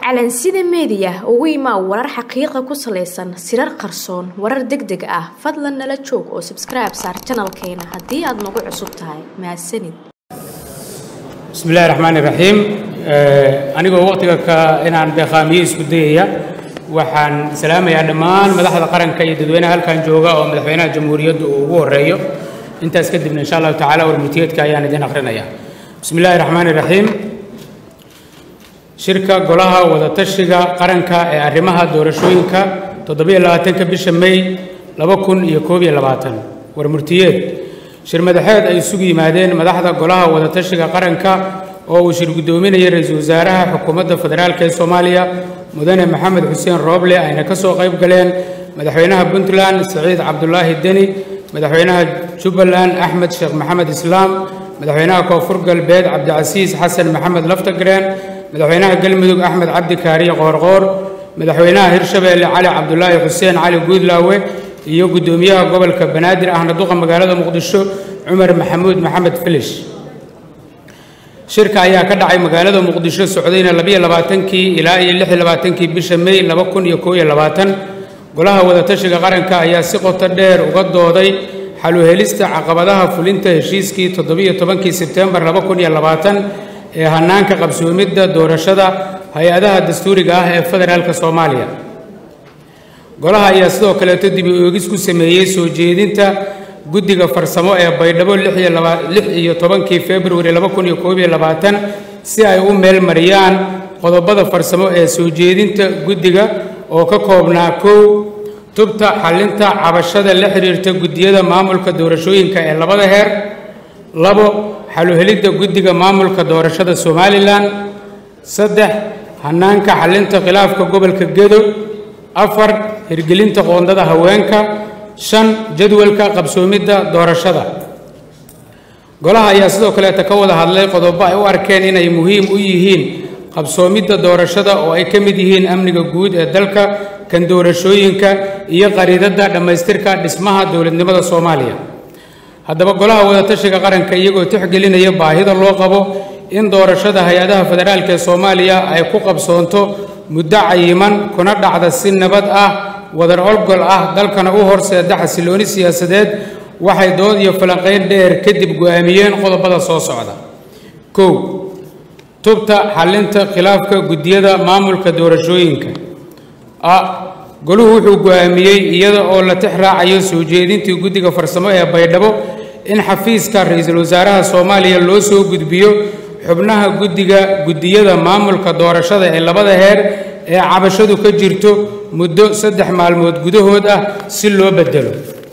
calansida media ugu imaa warar xaqiiqo ku saleysan sirar qarsoon warar degdeg ah fadlan nala joog oo subscribe saar channelkeena hadii aad nagu cusub tahay mahadsanid bismillaahir rahmaanir rahiim anigoo waqtiga ka inaan beeqaamiyo isku dayaya waxaan salaamayaa dhammaan madaxda qaranka iyo dadweynaha halkan jooga oo madaxweynaha jamhuuriyadda uu ugu horeeyo intaas kadib insha Allah taala warmutiyeedka ayaan idin aqrinayaa bismillaahir rahmaanir rahiim shirka golaha wada tashiga qaranka ee arrimaha doorashooyinka 27 bisha May 2021 warmurtiyeed shir madaxeed ay isugu yimaadeen madaxda golaha wada tashiga qaranka oo uu shir gudoominayay ra'iisul wasaaraha xukuumadda federaalka ee Soomaaliya mudane Maxamed Xuseen Rooble ayna ka soo qayb galeen madaxweynaha Puntland Saciid Cabdullaahi Deni madaxweynaha Jubbaland Axmed Sheekh Maxamed Islaam madaxweynaha Koonfur Galbeed Cabdicasiis Xasan Maxamed Laftagreen madaxweynaha Galmudug Axmed Cabdi Kaariye Qoorqoor madaxweynaha Hirshabeelle Cali Cabdullaahi Xuseen Cali Guudlaawe iyo gudoomiyaha gobolka Banaadir ahna duqa magaalada Muqdisho Umar Maxamuud Maxamed Filish shirka ayaa ka dhacay magaalada Muqdisho socdayna 22kii ilaa 26kii bisha May 2021 golaha wada tashiga qaranka ayaa si qoto dheer uga dooday xal u helista caqabadaha fulinta heshiiskii 17kii Sebtembar 2020 ee hanaanka qabsoomidda doorashada hay'adaha dastuuriga ah ee federaalka Soomaaliya golaha ayaa sidoo kale dib u eegis ku sameeyay soo jeedinta guddiga farsamo ee Baydhabo 16 February 2021 si ay u meel mariyaan qodobada farsamo ee soo jeedinta guddiga oo ka koobnaa 1 tubta xalinta cabashada la xiriirta guddiyada maamulka doorashooyinka ee labada heer 2 xal u helidda guddiga maamulka doorashada Somaliland 3 hanaanka xalinta khilaafka gobolka Gedo 4 hirgelinta qoondada haweenka 5 jadwalka qabsoomidda doorashada golaha ayaa sidoo kale ka wada hadlay qodobo ay u arkeen inay muhiim u yihiin qabsoomidda doorashada oo ay ka mid yihiin amniga guud ee dalka kan doorashooyinka iyo qariidada dhamaystirka dhismaha dawladnimada Soomaaliya haddaba golaha wada tashiga qaranka iyagoo tixgelinaya baahida loo qabo in doorashada hay'adaha federaalka ee Soomaaliya ay ku qabsoonto muddo cayiman kuna dhacda si nabad ah wadar olgol ah dalkana u horseeda xasilooni siyaasadeed waxay dood iyo falanqeyn dheer kadib go'aamiyeen qodobada soo socda 1 tubta xalinta khilaafka guddiyada maamulka doorashooyinka goluhu wuxuu go'aamiyay iyada oo la tixraacayo soo jeedintii guddiga farsamo ee Baydhabo in xafiiska ra'iisul wasaaraha Soomaaliya loo soo gudbiyo xubnaha guddiyada maamulka doorashada ee labada heer ee cabashadu ka jirto muddo 3 maalmood gudahood ah si loo bedelo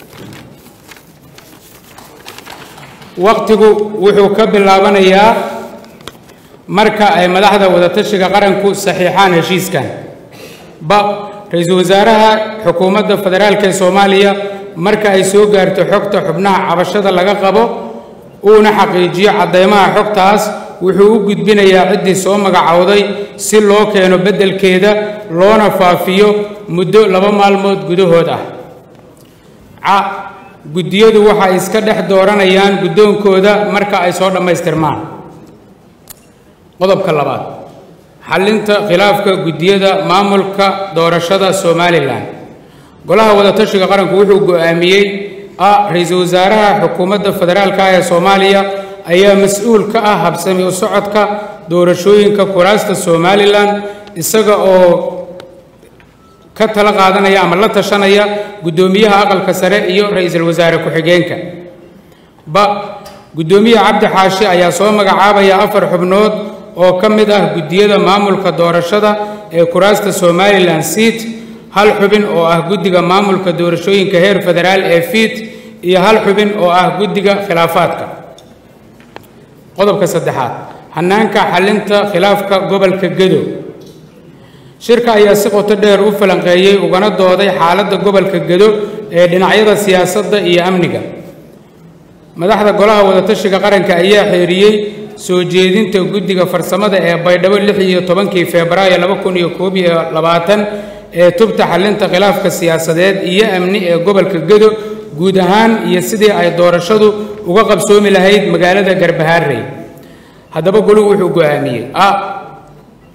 waqtigu wuxuu ka bilaabanayaa marka ay madaxda wada tashiga qaranku saxiixaan heshiiskan ra'iisul wasaaraha xukuumadda federaalka ee Soomaaliya marka ay soo gaarto xogta xubnaha cabashada laga qabo uuna xaqiijiyo cadeymaha xogtaas wuxuu u gudbinayaa ciddii soo magacowday si loo keeno beddelkeeda loona faafiyo muddo 2 maalmood gudahood ah guddiyadu waxa iska dhex dooranayaan guddoonkooda marka ay soo dhamaystirmaan qodobka 2 xalinta khilaafka guddiyada maamulka doorashada Somaliland golaha wada tashiga qaranku wuxuu go'aamiyay ra'iisul wasaaraha xukuumadda federaalka ee Soomaaliya ayaa mas'uul ka ah habsami u socodka doorashooyinka kuraasta Somaliland isaga oo ka tala qaadanaya ama la tashanaya gudoomiyaha aqalka sare iyo ra'iisul wasaare ku-xigeenka gudoomiyaha Cabdi Xaashi ayaa soo magacaabaya 4 xubnood oo ka mid ah guddiyada maamulka doorashada ee kuraasta Somaliland seat hal xubin oo ah guddiga maamulka doorashooyinka heer federaal ee FIT iyo hal xubin oo ah guddiga khilaafaadka qodobka 3 hanaanka xalinta khilaafka gobolka Gedo shirka ayaa si qoto dheer u falanqeeyay ugana dooday xaaladda gobolka Gedo ee dhinacyada siyaasadda iyo amniga madaxda golaha wada tashiga qaranka ayaa xeeriyay soo jeedinta guddiga farsamada ee Baydhabo 16 Febraayo 2021 ee tubta xalinta khilaafka siyaasadeed iyo amni ee gobolka Gedo guud ahaan iyo sidii ay doorashadu uga qabsoomi lahayd magaalada Garbaharey haddaba goluhu wuxuu go'aamiyay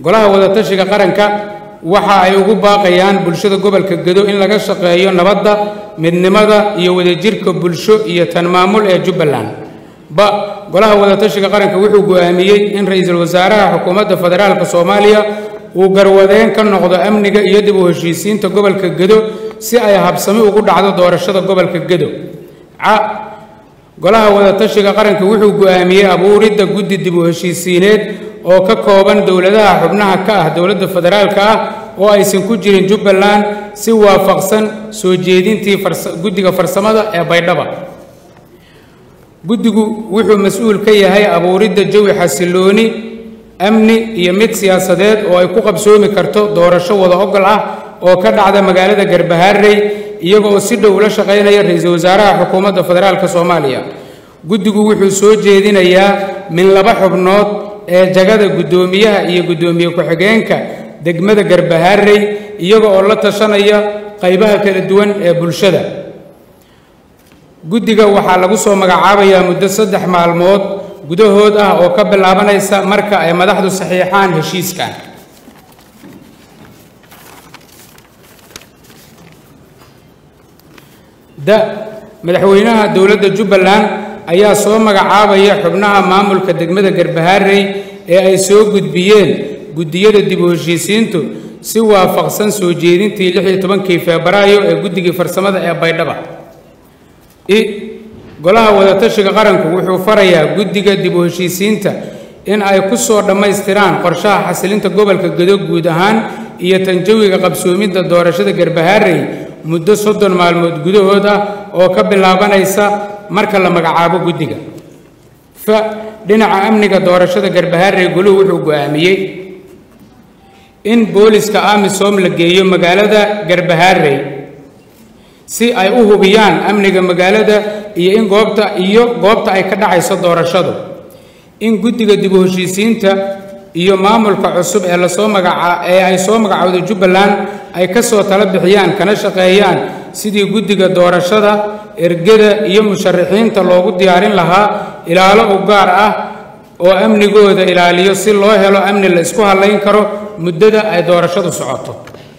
golaha wadatashiga qaranka waxa ay ugu baaqayaan bulshada gobolka Gedo in laga shaqeeyo nabadda midnimada iyo wadajirka bulsho iyo tan maamul ee Jubbaland golaha wadatashiga qaranka wuxuu go'aamiyay in ra'iisul wasaaraha xukuumadda federaalka Soomaaliya uu garwadeen ka noqdo amniga iyo dib u heshiisiinta gobolka Gedo si ay habsami ugu dhacdo doorashada gobolka Gedo golaha wadatashiga qaranka wuxuu go'aamiyay abuuridda guddi dib u heshiisiineed oo ka kooban dowladaha xubnaha ka ah dowladda federaalka ah oo aysan ku jirin Jubbaland si waafaqsan soo jeedintii guddiga farsamada ee Baydhabo guddigu wuxuu mas'uul ka yahay abuuridda jawi xasilooni amni iyo mid siyaasadeed oo ay ku qabsoomi karto doorasho wada ogol ah oo ka dhacda magaalada Garbaharey iyaga oo si dhow la shaqeynaya ra'iisul wasaaraha xukuumadda federaalka Soomaaliya guddigu wuxuu soo jeedinayaa min 2 xubnood ee jagada gudoomiyaha iyo gudoomiye ku-xigeenka degmada Garbaharey iyaga oo la tashanaya qaybaha kala duwan ee bulshada guddiga waxaa lagu soo magacaabayaa muddo 3 maalmood gudahood ah oo ka bilaabanaysa marka ay madaxdu saxiixaan heshiiskan madaxweynaha dowladda Jubbaland ayaa soo magacaabaya xubnaha maamulka degmada Garbaharey ee ay soo gudbiyeen guddiyada dib u heshiisiintu si waafaqsan soo jeedintii 16 Febraayo ee guddiga farsamada ee Baydhabo golaha wadatashiga qaranku wuxuu farayaa guddiga dib u heshiisiinta in ay ku soo dhamaystiraan qorshaha xasilinta gobolka Gedo guud ahaan iyo tan jawiga qabsoomidda doorashada Garbaharey muddo 30 maalmood gudahood ah oo ka bilaabanaysa marka la magacaabo guddiga dhinaca amniga doorashada Garbaharey goluhu wuxuu go'aamiyay in booliska AMISOM la geeyo magaalada Garbaharey si ay u hubiyaan amniga magaalada iyo in goobta ay ka dhacayso doorashadu in guddiga dib u heshiisiinta iyo maamulka cusub ee ay soo magacowday Jubbaland ay ka soo tala bixiyaan kana shaqeeyaan sidii guddiga doorashada ergada iyo musharaxiinta loogu diyaarin lahaa ilaalo u gaar ah oo amnigooda ilaaliyo si loo helo amni la isku halayn karo muddada ay doorashadu socoto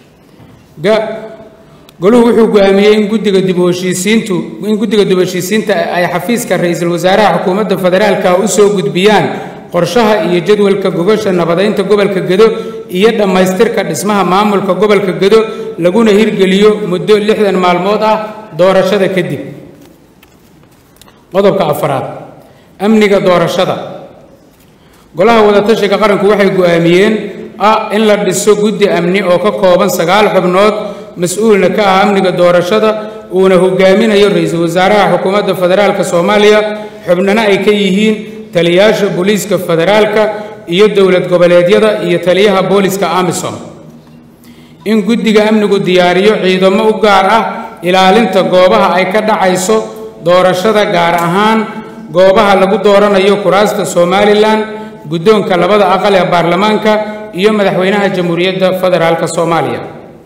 goluhu wuxuu go'aamiyay in guddiga dib u heshiisiinta ay xafiiska ra'iisul wasaaraha xukuumadda federaalka u soo gudbiyaan qorshaha iyo jadwalka gogosha nabadeynta gobolka Gedo iyo dhamaystirka dhismaha maamulka gobolka Gedo laguna hirgeliyo muddo 60 maalmood ah doorashada kadib qodobka 4 amniga doorashada golaha wadatashiga qaranku waxay go'aamiyeen in la dhiso guddi amni oo ka kooban 9 xubnood mas'uulna ka ah amniga doorashada uuna hogaaminayo ra'iisul wasaaraha xukuumadda federaalka Soomaaliya xubnana ay ka yihiin taliyaasha booliiska federaalka iyo dowlad goboleedyada iyo taliyaha booliiska AMISOM in guddiga amnigu diyaariyo ciidamo u gaar ah ilaalinta goobaha ay ka dhacayso doorashada gaar ahaan goobaha lagu dooranayo kuraasta Somaliland guddoonka labada aqal ee baarlamaanka iyo madaxweynaha jamhuuriyadda federaalka Soomaaliya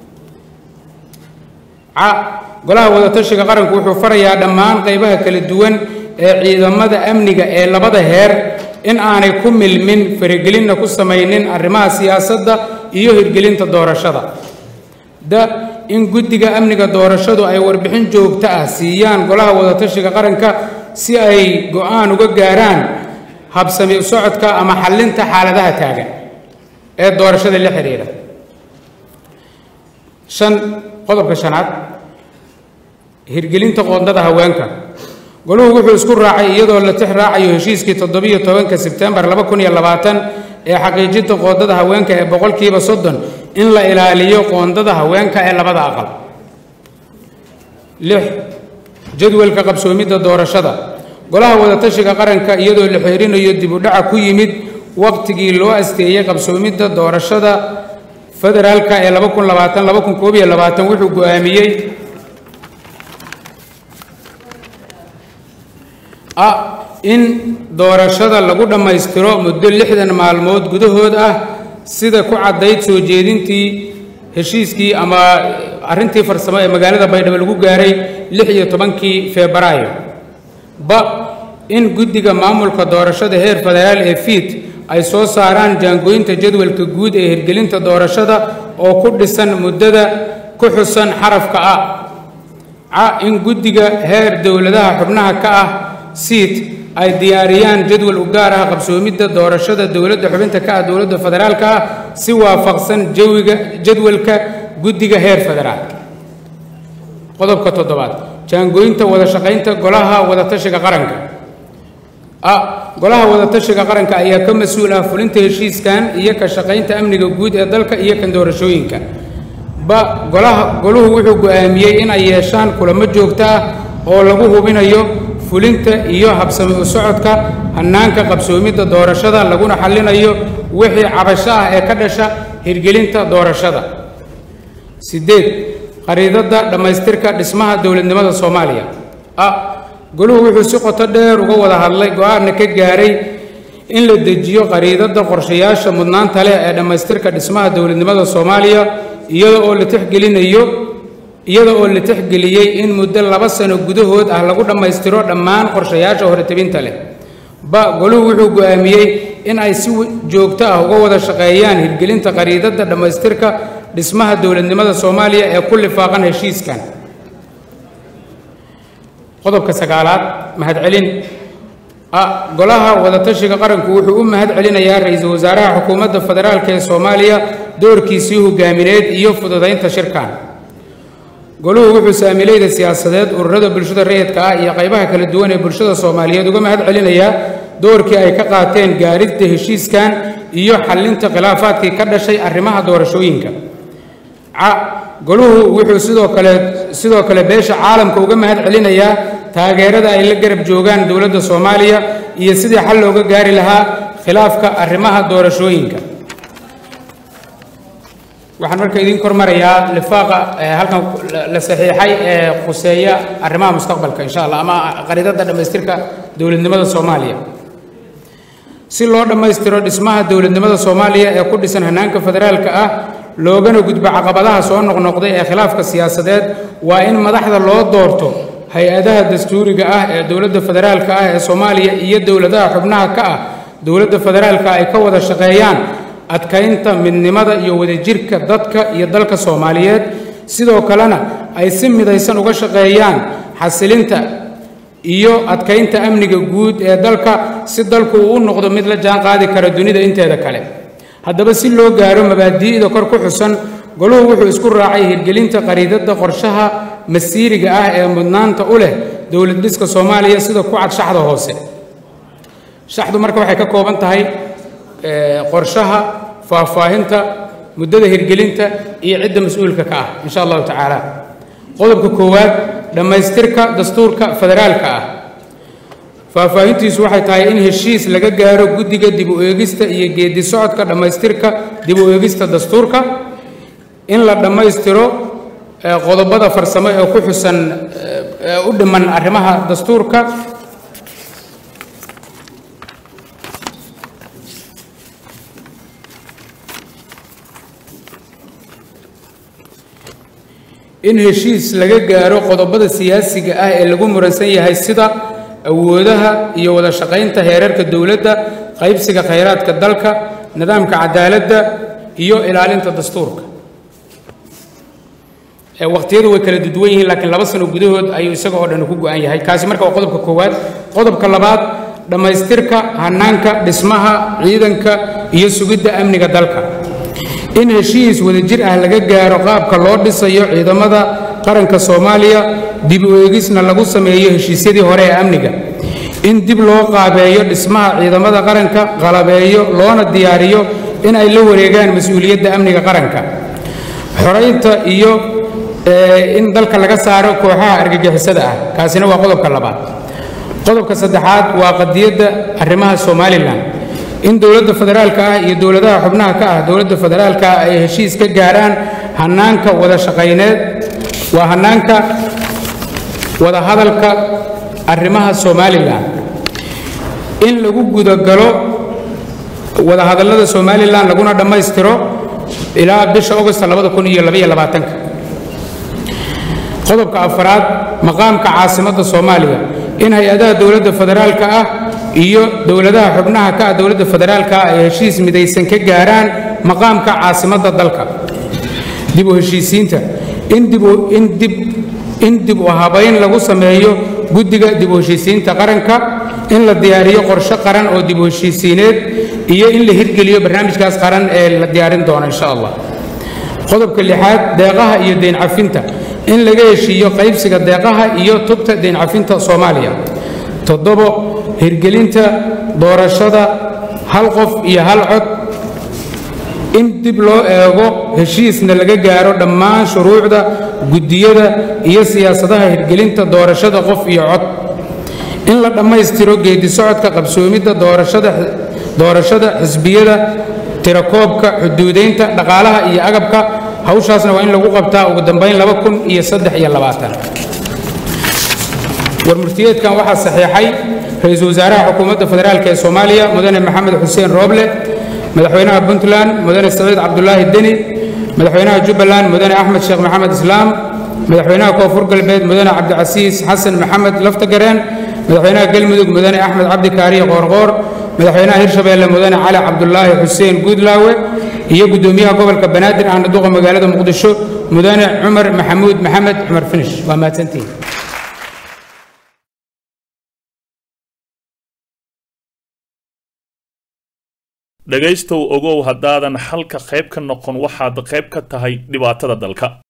golaha wadatashiga qaranku wuxuu farayaa dhammaan qaybaha kala duwan ee ciidamada amniga ee labada heer in aanay ku milmin faragelinna ku samaynin arrimaha siyaasadda iyo hirgelinta doorashada in guddiga amniga doorashadu ay warbixin joogto ah siiyaan golaha wadatashiga qaranka si ay go'aan uga gaaraan habsami u socodka ama xallinta xaaladaha taagan ee doorashada la xiriira qodobka 5 hirgelinta qoondada haweenka goluhu wuxuu isku raacay iyadoo la tix raacayo heshiiskii 17 Sebtembar 2020 ee xaqiijinta qoondada haweenka ee 30% in la ilaaliyo qoondada haweenka ee labada aqal 6 jadwalka qabsoomidda doorashada golaha wadatashiga qaranka iyadoo la xiriirinayo dib u dhac ku yimid waqtigii loo asteeyay qabsoomidda doorashada federaalka ee 2020-2021 wuxuu go'aamiyay in doorashada lagu dhammaystiro muddo 60 maalmood gudahood ah sida ku cadayd soo jeedintii heshiiskii ama arrintii farsamo ee magaalada Baydhabo lagu gaaray 16 Febraayo in guddiga maamulka doorashada heer federaal ee FID ay soo saaraan jaangooyinta jadwalka guud ee hirgelinta doorashada oo ku dhisan muddada ku xusan xarafka in guddiga heer dowladaha xubnaha ka ah siid ay diyaariyaan jadwal u gaar ah qabsoomidda doorashada dowladda xubinta ka ah dowladda federaalka ah si waafaqsan jadwalka guddiga heer federaal. qodobka 7 jaangooyinta wada shaqaynta golaha wadatashiga qaranka. golaha wadatashiga qaranka ayaa ka mas'uul ah fulinta heshiiskan iyo ka shaqaynta amniga guud ee dalka iyo kan doorashooyinka. goluhu wuxuu go'aamiyey in ay yeeshaan kulamo joogto ah oo lagu hubinayo fulinta iyo habsami u socodka hannaanka qabsoomidda doorashada laguna xallinayo wixii cabasho ah ee ka dhasha hirgelinta doorashada. 8 qariidada dhammaystirka dhismaha dowladnimada Soomaaliya. goluhu wuxuu si qoto dheer uga wada hadlay go'aanna ka gaaray in la dejiyo qariidada qorshayaasha mudnaanta leh ee dhammaystirka dhismaha dowladnimada Soomaaliya iyada oo la tixgeliyey in muddo 2 sano gudahood ah lagu dhammaystiro dhammaan qorshayaasha horetabinta leh. goluhu wuxuu go'aamiyey in ay si joogto ah uga wada shaqeeyaan hirgelinta qariidada dhammaystirka dhismaha dowladnimada Soomaaliya ee ku lifaaqan heshiiskan. qodobka 9 mahadcelin. golaha wadatashiga qaranku wuxuu u mahadcelinayaa ra'iisul wasaaraha xukuumadda federaalka ee Soomaaliya doorkiisii hogaamineed iyo fududeynta shirkan. goluhu wuxuu saamilayda siyaasadeed ururada bulshada rayidka ah iyo qaybaha kala duwan ee bulshada Soomaaliyeed uga mahadcelinayaa doorkii ay ka qaateen gaaridda heshiiskan iyo xallinta khilaafaadkii ka dhashay arrimaha doorashooyinka. goluhu wuxuu sidoo kale beesha caalamka uga mahadcelinayaa taageerada ay la garab joogaan dowladda Soomaaliya iyo sidii xal looga gaari lahaa khilaafka arrimaha doorashooyinka. waxaan markaa idin kormarayaa lifaaqa halkan la saxiixay ee quseeya arrimaha mustaqbalka insha Allah ama qariidada dhammaystirka dowladnimada Soomaaliya. si loo dhammaystiro dhismaha dowladnimada Soomaaliya ee ku dhisan hannaanka federaalka ah loogana gudbo caqabadaha soo noqnoqday ee khilaafka siyaasadeed waa in madaxda loo doorto hay-adaha dastuuriga ah ee dowladda federaalka ah ee Soomaaliya iyo dowladaha xubnaha ka ah dowladda federaalka ay ka wada shaqeeyaan adkaynta midnimada iyo wadajirka dadka iyo dalka Soomaaliyeed sidoo kalena ay si midaysan uga shaqeeyaan xasilinta iyo adkaynta amniga guud ee dalka si dalku uu noqdo mid la jaan qaadi kara dunida inteeda kale. haddaba si loo gaaro mabaadi'da kor ku xusan goluhu wuxuu isku raacay hirgelinta qariidada qorshaha masiiriga ah ee mudnaanta u leh dowlad dhiska Soomaaliya sida ku cad shaxda hoose. shaxdu marka waxay ka kooban tahay qorshaha faahfaahinta muddada hirgelinta iyo cidda mas'uulka ka ah insha Allah tacaala. qodobka 1 dhammaystirka dastuurka federaalka ah. faahfaahintiisu waxay tahay in heshiis laga gaaro guddiga dib u eegista iyo geedi socodka dhammaystirka dib u eegista dastuurka in la dhammaystiro qodobada farsamo ee ku xusan u dhiman arrimaha dastuurka in heshiis laga gaaro qodobada siyaasiga ah ee lagu muransan yahay sida awoodaha iyo wada shaqaynta heerarka dowladda qaybsiga khayraadka dalka nidaamka cadaaladda iyo ilaalinta dastuurka. waqtiyadu way kala duwan yihiin laakiin 2 sano gudahood ayuu isaga oo dhan ku go'an yahay. kaasi marka waa qodobka 1. qodobka 2 dhammaystirka hannaanka dhismaha ciidanka iyo sugidda amniga dalka. in heshiis wadajir ah laga gaaro qaabka loo dhisayo ciidamada qaranka Soomaaliya dib u eegisna lagu sameeyo heshiisyadii hore ee amniga. in dib loo qaabeeyo dhismaha ciidamada qaranka qalabeeyo loona diyaariyo in ay la wareegaan mas'uuliyadda amniga qaranka. xoreynta iyo in dalka laga saaro kooxaha argagixisada ah. kaasina waa qodobka 2. qodobka 3 waa qadiyadda arrimaha Somaliland. in dowladda federaalka ah iyo dowladaha xubnaha ka ah dowladda federaalka ay heshiis ka gaaraan hannaanka wada shaqayneed waa hannaanka wada hadalka arrimaha Somaliland. in lagu gudagalo wada hadallada Somaliland laguna dhammaystiro ilaa bisha August 2022. qodobka 4 maqaamka caasimadda Soomaaliya. in hay-adaha dowladda federaalka ah iyo dowladaha xubnaha ka ah dowladda federaalka ay heshiis midaysan ka gaaraan maqaamka caasimadda dalka. dib u heshiisiinta in dib u habayn lagu sameeyo guddiga dib u heshiisiinta qaranka, in la diyaariyo qorshe qaran oo dib u heshiisiineed iyo in la hirgeliyo barnaamijkaas qaran ee la diyaarin doono insha Allah. qodobka 6 deeqaha iyo deyn cafinta, in laga heshiiyo qaybsiga deeqaha iyo tubta deyn cafinta Soomaaliya. 7 hirgelinta doorashada hal qof iyo hal cod, in dib loo eego heshiisna laga gaaro dhammaan shuruucda guddiyada iyo siyaasadaha hirgelinta doorashada qof iyo cod, in la dhammaystiro geedi socodka qabsoomidda doorashada xisbiyada, tirakoobka, xuduudeynta dhaqaalaha iyo agabka. hawshaasna waa in lagu qabtaa ugu dambeyn 2023. warmurtiyeedkan waxaa saxiixay ra'iisul wasaaraha xukuumadda federaalka ee Soomaaliya mudane Maxamed Xuseen Rooble, madaxweynaha Puntland mudane Saciid Cabdullaahi Deni, madaxweynaha Jubbaland mudane Axmed Sheekh Maxamed Islaam, madaxweynaha Koonfur Galbeed mudane Cabdicasiis Xasan Maxamed Laftagareen, madaxweynaha Galmudug mudane Axmed Cabdi Kaariye Qoorqoor, madaxweynaha Hirshabeelle mudane Cali Cabdullaahi Xuseen Guudlaawe, iyo gudoomiyaha gobolka Banaadir ahna duqa magaalada Muqdisho mudane Cumar Maxamuud Maxamed Cumar Finish. waa mahadsantihiin. dhagaystow ogow haddaadan halka qayb ka noqon waxaad qayb ka tahay dhibaatada dalka.